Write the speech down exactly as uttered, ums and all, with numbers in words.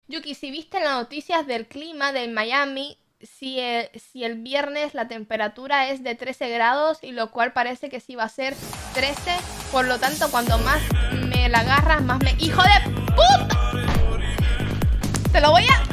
Yuki, si viste las noticias del clima de Miami, si el, si el viernes la temperatura es de trece grados, y lo cual parece que sí va a ser trece, por lo tanto, cuando más me la agarras, más me... ¡Hijo de puta! Te lo voy a...